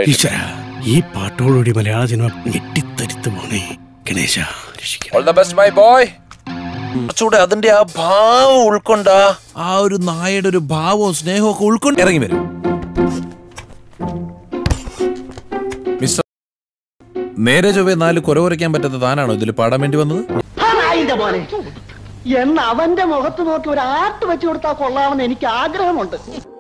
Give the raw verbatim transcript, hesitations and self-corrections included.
ഈശ്വര, ഈ പാട്ടോടുകൂടി മലയാള സിനിമ ഞെട്ടിത്തരിത്ത് പോണേ. Ganesha all the best my boy. കുറച്ചുകൂടെ അതിന്റെ ആ ഭാവം ഉൾക്കൊണ്ട ആ ഒരു നായയുടെ ഒരു ഭാവവും സ്നേഹവും ഒക്കെ ഉൾക്കൊണ്ട് ഇറങ്ങി വരും. മിസ്റ്റർ, നേരെ ചൊവ്വേ നാല് കുര കുറയ്ക്കാൻ പറ്റാത്ത താനാണോ ഇതിൽ പാടാൻ വേണ്ടി വന്നത്? എന്ന് അവന്റെ മുഖത്ത് നോക്കി ഒരു ആർട്ട് വെച്ചു കൊടുത്താൽ കൊള്ളാമെന്ന് എനിക്ക് ആഗ്രഹമുണ്ട്.